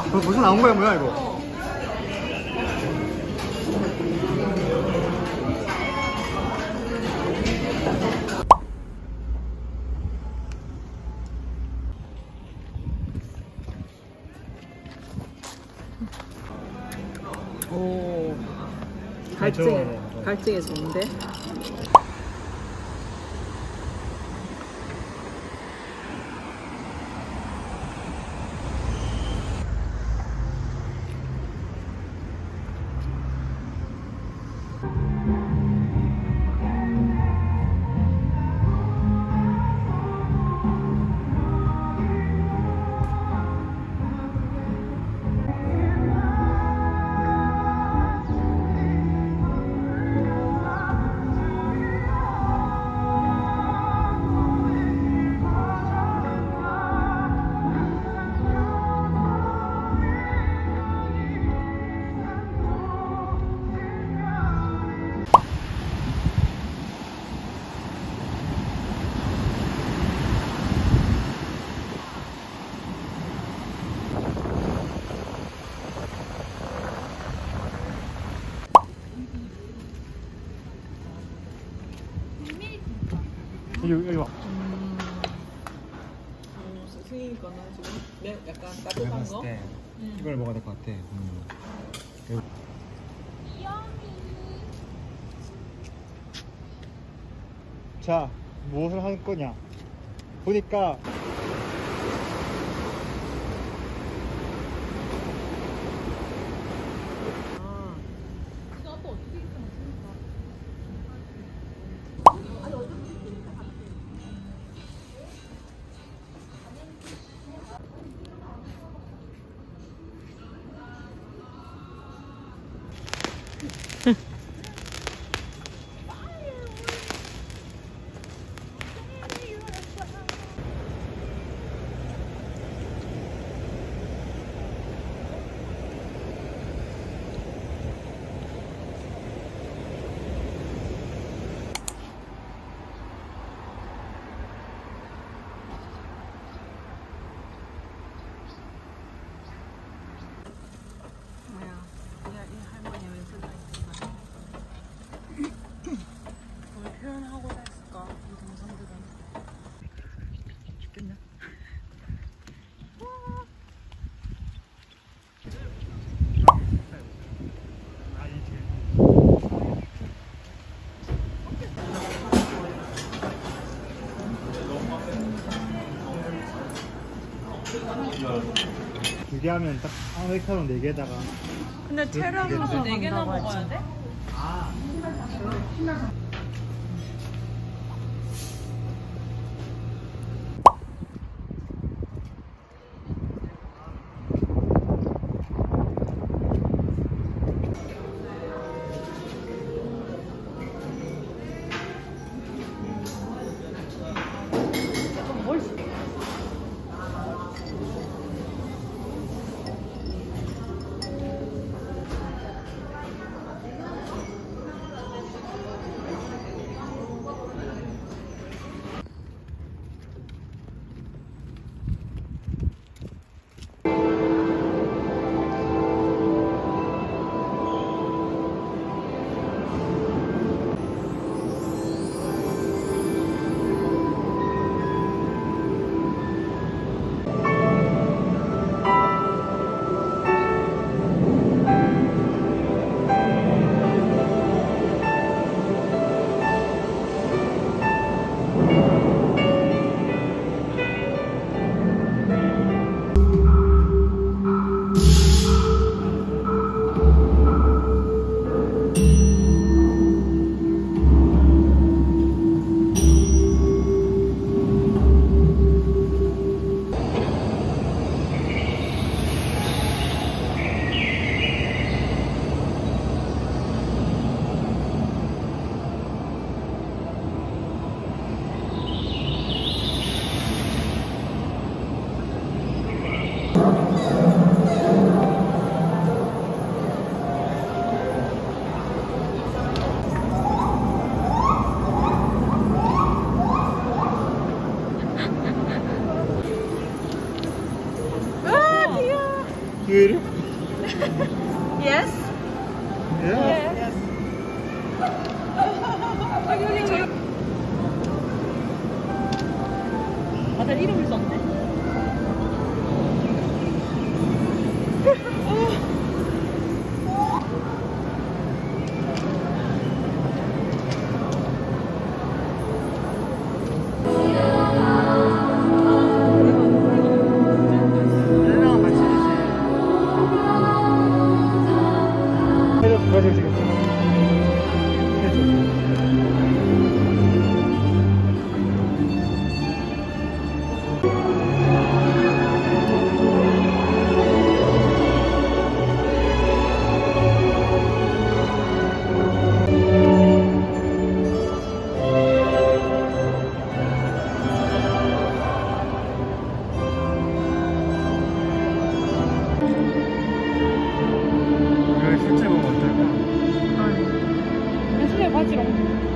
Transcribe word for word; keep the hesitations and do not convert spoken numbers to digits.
어, 벌써 나온 거야 뭐야 이거? 오, 갈증에 갈증에 좋은데? 여기 여기 와. 음, 스승이 거는 지금 매, 약간 따뜻한 거? 음. 이걸 먹어야 될 것 같아. 음. 자, 무엇을 할 거냐? 보니까 표현하고 했을까? 이 동상들은 죽겠냐? 두 개 하면 딱 아메리카노 네 개에다가. 근데 테라무스 네 개나 먹어야 돼? 아. 왜 이래? Yes. 예? Yes. 여기 여기 저기. 다들 이름을 썼네. 얘랑 같이 해줘 그거 지금 이걸 실제 보면 어떨까? 아니. 예술의 바지롱.